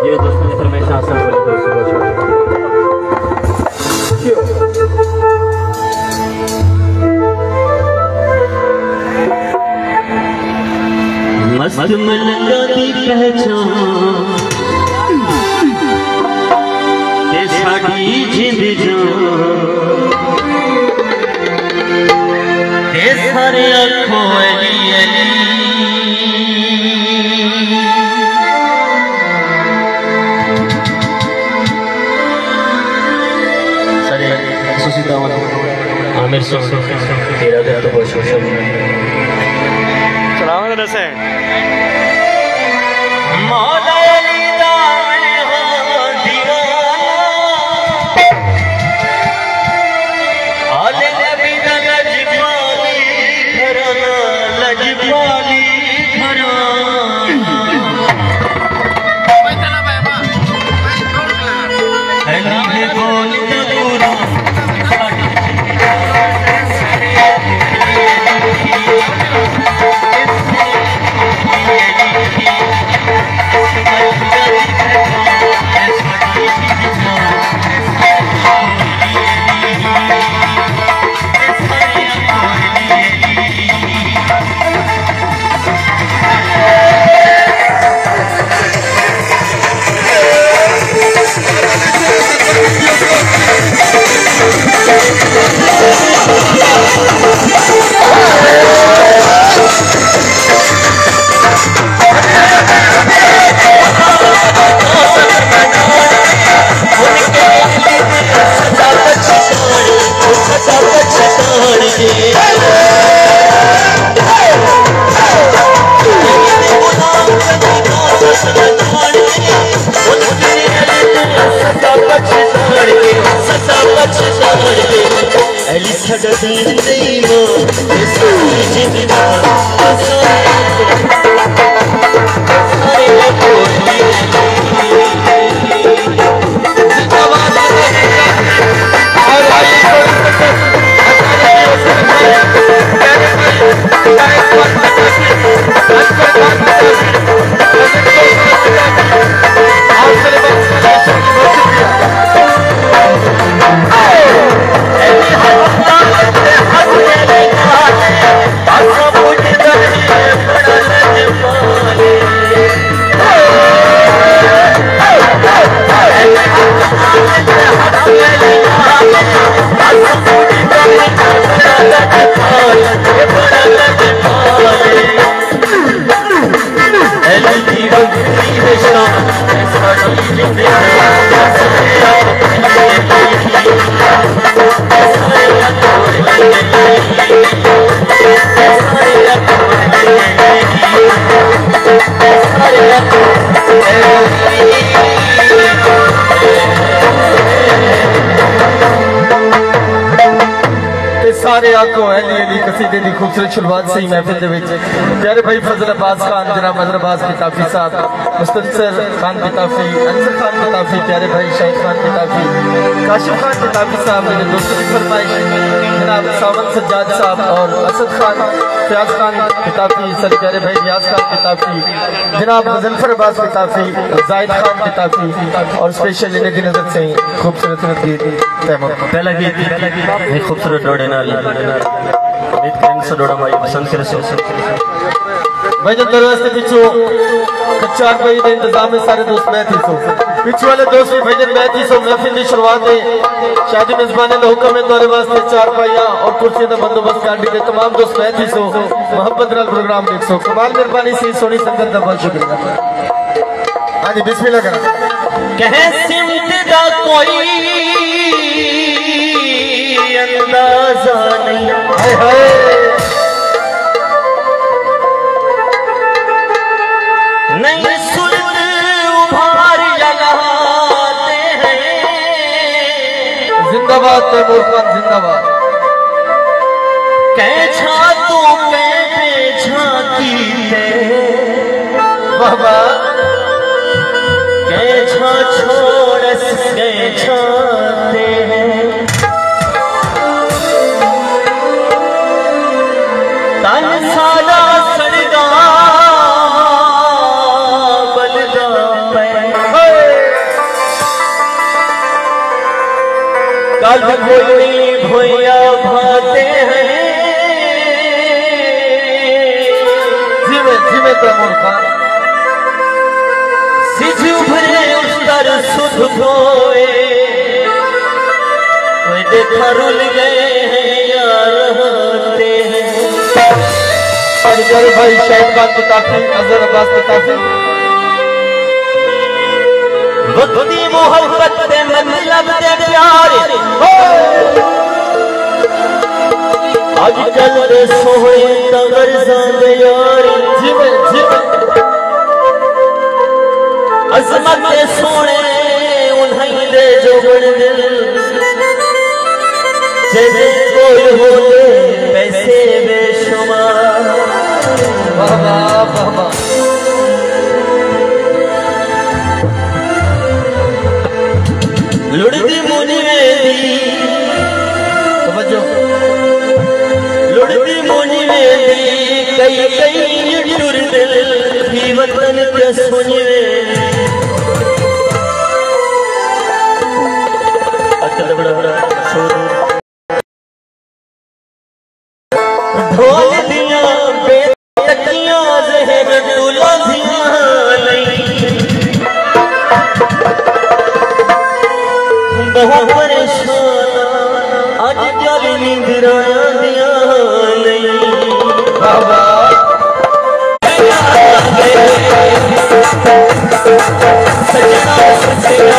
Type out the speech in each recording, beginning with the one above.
ये दोस्तों ने फरमाइश आसन वाली दोस्तों मस्त मलंगा दी पहचान ते साडी जिंद जान ते सारे अखों अली अली आमिर सो तेरा दिल तो बहुत शुक्रिया सलाम से मौला अली दा मैं हो दीवाना आले नबी दा लजपाली घराना लजपाली घराना अली ने बोल पूरा सारे आको अली अली कसीदे की खूबसूरत शुरुआत से ही महफिल दे विच प्यारे भाई फजल अब्बास खान जनाब अजहर अब्बास किताफी साहब मुस्तनसर खान किताफी अंसर खान किताफी प्यारे भाई शाहिद खान किताफी काशिफ खान किताफी साहब मेरे दोस्तों की फरमाइश जनाब सावन सज्जाद साहब और असद खान फयाज खान किताफी सर प्यारे भाई रियाज खान किताफी जनाब मुजफ्फर अब्बास किताफी जाहिद खान किताफी और स्पेशल इन्हें की नजर से खूबसूरत गीत पहला गीत खूबसूरत डोडे नाल उम्मीद करेंगे सो डोडा भाई पसंद करे सो भाई जब दरवाजे पीछे कच्चार भाई के इंतजाम में सारे दोस्त मैं थी सो पीछे वाले दोस्त भी भाई मैं थी सो महफिल की शुरुआत है शादी मेजबाने का हुक्म है तुम्हारे वास्ते चार पाइया और कुर्सियों का बंदोबस्त कर दी तमाम दोस्त मैं थी सो मोहब्बत नाल प्रोग्राम देख सो कमाल मेहरबानी से सोनी संगत का बहुत शुक्रिया। हाँ जी बिस्मिल्लाह करा कहे सिमत दा कोई अंदाजा नहीं हाय हाय नहीं सुरत उभार लगाते हैं जिंदाबाद तैमूर खान जिंदाबाद कैसा तो बेछा की बाबा कैसा छोड़ कैछाते हैं तन सादा सड़गा बलदा पे लाल कोई भैया भाते हैं जीवे जीवे तैमूर खान सिजु भरे उस्तर सुध होए देखा रुल गए हैं यार होते हैं। और प्यारे भाई शाहिद खान पिताफी अजहर अब्बास पिताफी वक्ती मोहब्बत दे मतलब दे प्यार आज चल दे सोहे तगर जांदे यार जीवे जीवे अजमत दे सोने उन्हीं दे जो बड़ दिल जैसे कोई होते पैसे बेशुमार। बाबा बाबा लुड़दी मुनी वेदी समझो लुड़दी मुनी वेदी कई कई टुर दिल भी वतन के सुनिए अच्छा बड़ा बड़ा ढोल दिया बेतकियां जहर डुला दिया बहुत परेशान आज जल नींदराया दिया नहीं बाबा सजना सजना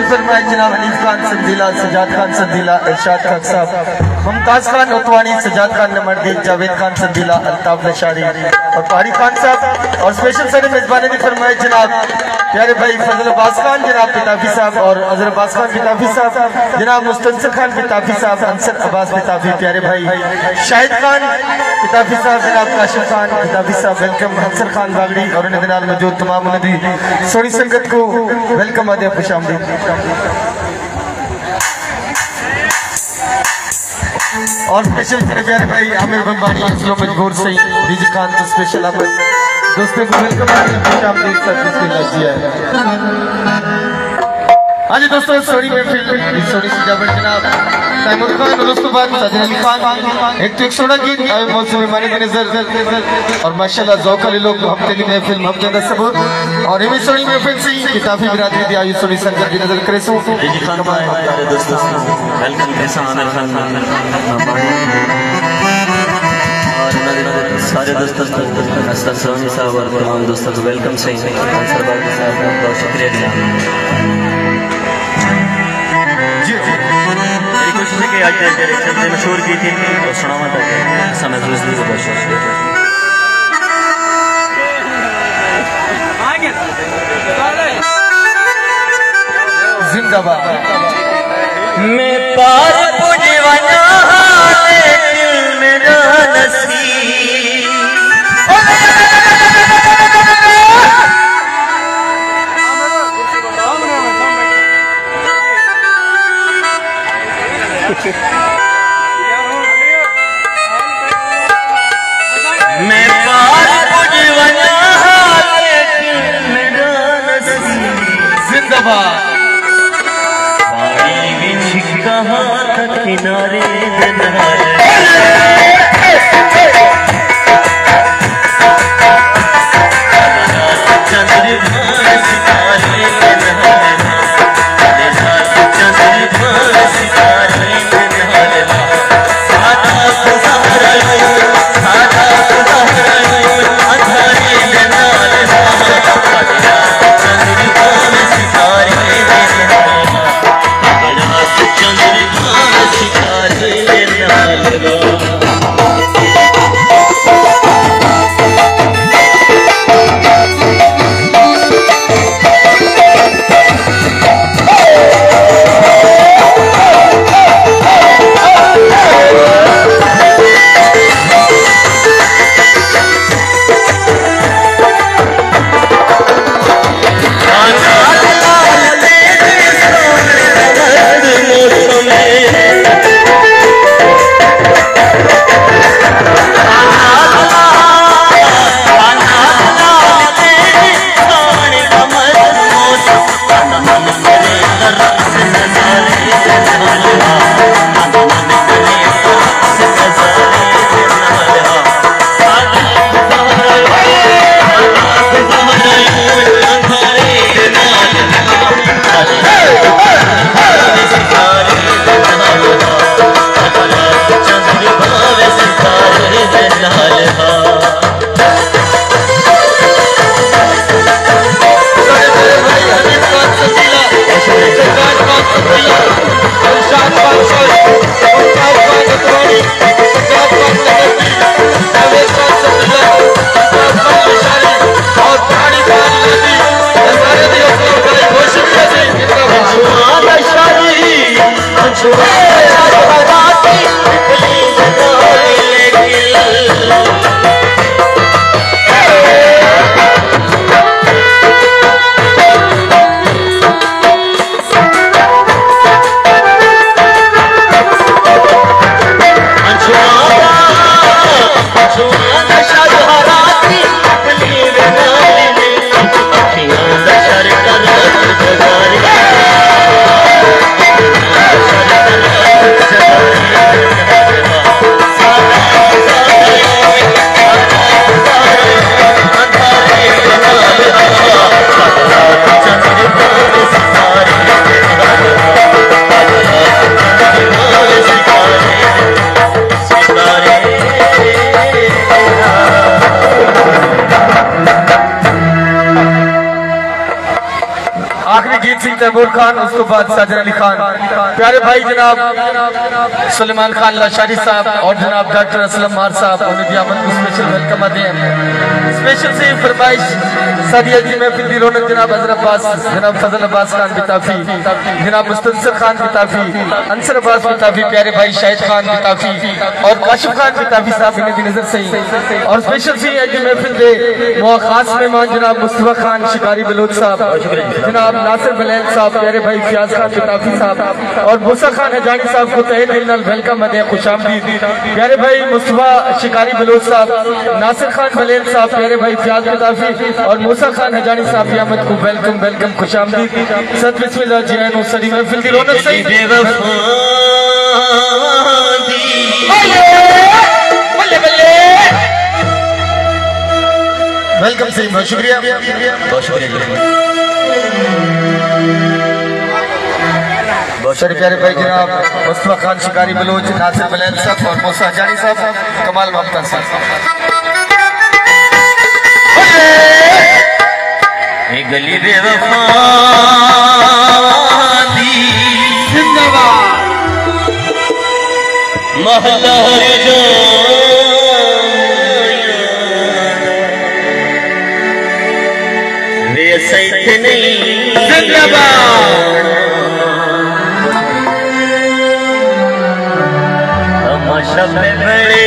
फरमाए जनाब हनीफ खान संदीला, सजाद खान संदीला, इरशाद खान साहब, मुमताज खान उतवानी, सजाद खान नमर्दी, जावेद खान संदीला, अल्ताफ नशारी और पहाड़ी खान साहब। और स्पेशल सर मेजबानी भी फरमाए जनाब प्यारे भाई फजल अब्बास खान जनाब पिताफी साहब और अजहर अब्बास खान पिताफी साहब, जनाब मुस्तनसर खान पिताफी साहब, अंसर अब्बास पिताफी, प्यारे भाई शाहिद खान पिताफी साहब, जनाब काशिफ खान पिताफी साहब, वेलकम हंसर खान बागड़ी और उनके नाल मौजूद तमाम नदी सोनी संगत को वेलकम आदे खुशामदीद। और स्पेशल प्यारे भाई आमिर बम्बानी मजबूर से डीजे खान तो स्पेशल आमिर दोस्तों को वेलकम आदे खुशामदीद सर किसकी लगी है। हाँ जी दोस्तों सोनी महफिल सोनी सजावट जनाब तैमूर खान और उसके बाद साजिद अली खान एक तो 116 गीत मौसम मानी की नजर और माशाल्लाह जौक वाले लोग हफ्ते की महफिल हफ्ते का सबूत और इन्हीं सोनी महफिल से किताबी बिरादरी दी आयु सोनी संगत की नजर करे सो जी खान हमारे दोस्तों वेलकम कैसा आमिर खान और सारे दोस्तों अस्ताद सोनी साहब और तमाम दोस्तों को वेलकम से अंसर बाबू साहब बहुत शुक्रिया कोशिश है कि आज चलते मशहूर की थी और सुनावा था ऐसा महसूस नहीं होगा। जिंदाबाद मैं पार पुजवाना लेकिन मेरा नसीब मैं पार पुजवाना लेकिन मेरा नसीब जिंदाबाद पानी बिछ कहाँ तक किनारे आखिरी गीत सिंह तैमूर खान, उसके बाद साजन अली खान। प्यारे भाई जनाब सुलेमान खान लाशारी साहब और जनाब डॉक्टर असलम मार साहब, उन्हें भी आमद को स्पेशल वेलकम आते हैं। स्पेशल से फरमाइश सादिया जी महफिल दी रौनक जनाब अजहर अब्बास, जनाब फजल अब्बास खान बिताफी, जनाब मुस्तनसर खान बिताफी, अंसर अब्बास बिताफी, प्यारे भाई शाहिद खान बिताफी और काशिफ खान बिताफी साहब, इन्हें भी नजर सही। और स्पेशल से महफिल दे खास मेहमान जनाब मुस्तफा खान शिकारी बलोच साहब, जनाब नासिर बलैल साहब, प्यारे भाई फयाज खान बिताफी साहब और मूसा खान हजानी साहब को तहे दिल नाल वेलकम है, खुशामदीद। प्यारे भाई मुस्तफा शिकारी बलोच साहब, नासिर खान बलैल साहब, प्यारे भाई फयाज बिताफी और मूसा खान हजानी साहब की आमद को वेलकम वेलकम खुशामदीद। सत बिस्मिल्लाह जी आए सदी महफिल की रौनक सही। वेलकम सही, बहुत शुक्रिया, बहुत शुक्रिया। बहुत सारे प्यारे भाई जनाब मुस्तफा खान शिकारी बलोच, नासिर बलैल साहब और मूसा हजानी साहब, कमाल ममता साहब। गली बेवफा दी जिंदाबाद महला जो वे सैथ नहीं जिंदाबाद तमाशा पे बड़े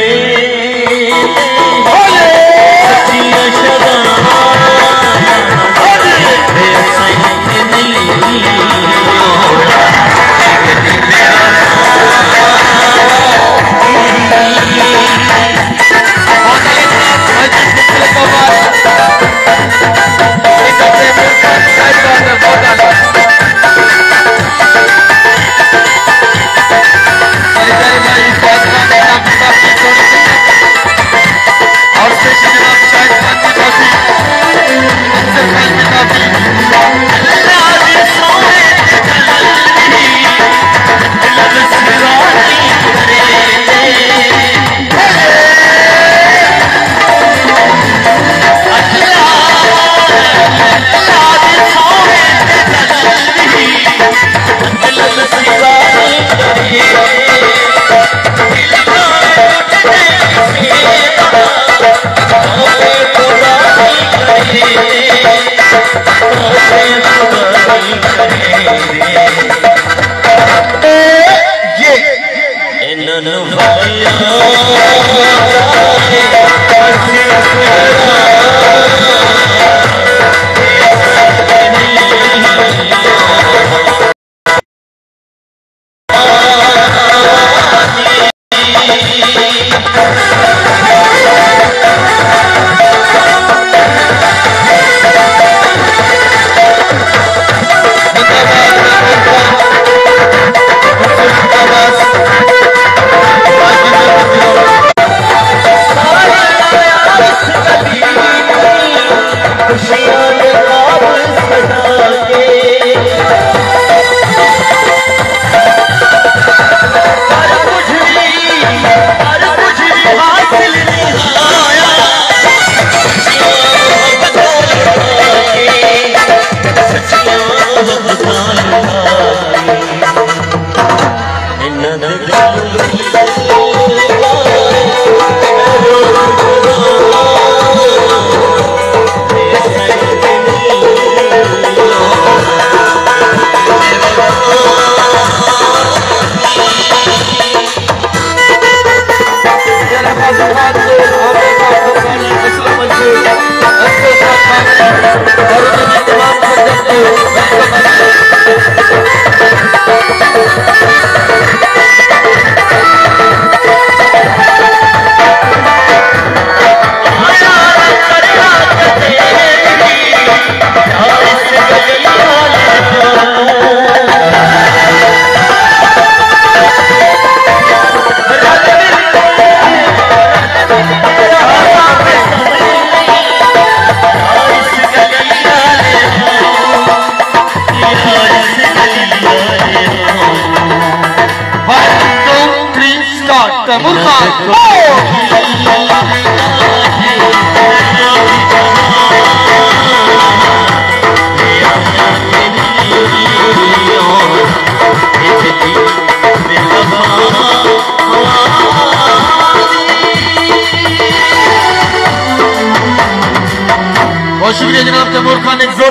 और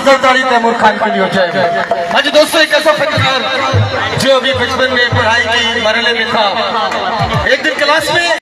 जोरदार ताली तैमूर खान के लिए हो जाएगा। हाँ जी दोस्तों, एक ऐसा फनकार जो अभी बचपन में पढ़ाई की मरहले में था, एक दिन क्लास में